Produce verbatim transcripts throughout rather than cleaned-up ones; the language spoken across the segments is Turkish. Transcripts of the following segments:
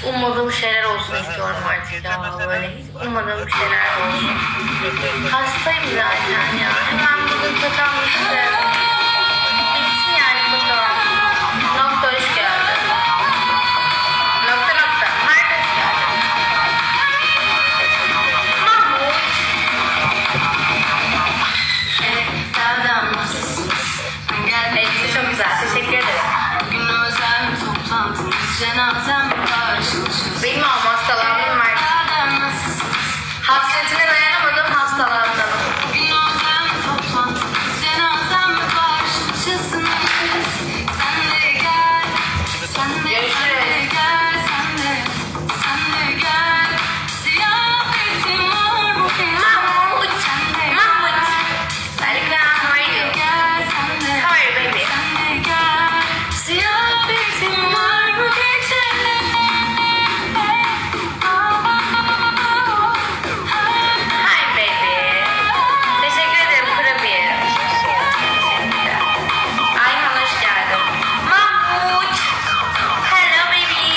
ummadığım şeyler olsun istiyorum artık ya. Böyle hiç ummadığım şeyler olsun. Hastayım zaten ya. Hemen bugün tatanmıştım. Bitsin yani bakalım. Nokta hoş geldin. Nokta nokta. Mert hoş geldin. Mahmut. Evet, dağdan nasılsınız? Elbise çok güzel. Teşekkür ederim. Bugün özel toplantımız, cenazem karşılaşırız. Benim ama hastalandım Mert. Hasretine dayanamadım, hastalandım. Bugün özel toplantımız, cenazem karşılaşırsınız. Sen de gel, sen de gel, sen de, sen de gel. Ziyafetim var bu gece. Mahmut, Mahmut. Selam, how are you? How are you, baby? Ziyafetim var bu gece. Hi, baby. Teşekkür ederim kurabiye. Ayhan hoş geldin. Mahmut. Hello, baby.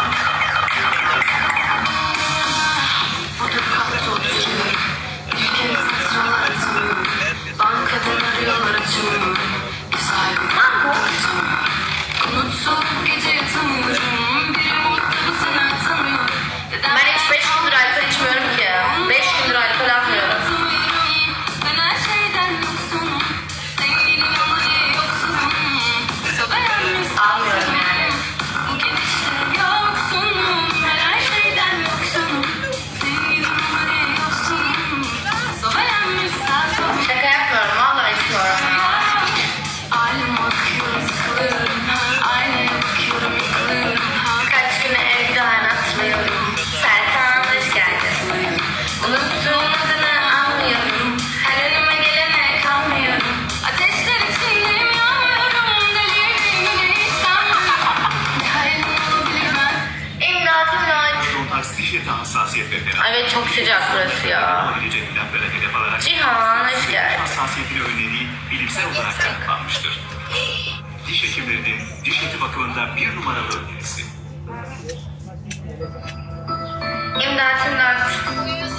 Fotoğrafta oturuyorum. Ülkenin fatıralar atamıyorum. Bankadan arıyorlar açamıyorum. Güzel bir Mahmut. Unutsuz gece yatamıyorum. Bir umutlu seni atamıyorum. Ben hiç beş gündür alkol içmiyorum ki. Beş gündür alkol almıyorum. Ben her şeyden yoksunum. Sevgilim ama diye yoksunum. Almıyorum yani. Bu gidişte yoksunum. Ben her şeyden yoksunum. Sevgilim ama diye yoksunum. Şaka yapmıyorum. Vallahi içmiyorum. Ailem bakıyorum, sıkılıyorum. Aynaya bakıyorum, yıkılıyorum. Kaç güne evde anlatmıyorum. Serkan hoş geldin. Unuttuğum adını anlıyorum. Her önüme gelene kalmıyorum. Ateşler içindeyim, yanmıyorum. Delirdiğimi hiç sanmıyorum. Ne hayalim olabilir ben? İmdat, imdat. Frontaks diş eti hassasiyet ve ferah. Evet, çok sıcak burası ya. Olabilecek plaklara hedef alarak Cihan hoş diş geldin. hassasiyetini önlediği bilimsel olarak kanıtlanmıştır. Diş hekimlerinin diş eti bakımında bir numaralı önerisi. İmdat, imdat.